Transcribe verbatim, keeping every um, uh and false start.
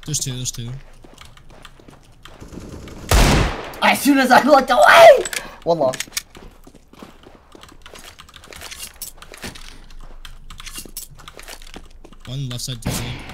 There's two, there's two. As soon as I looked away! One long. One left side, two side.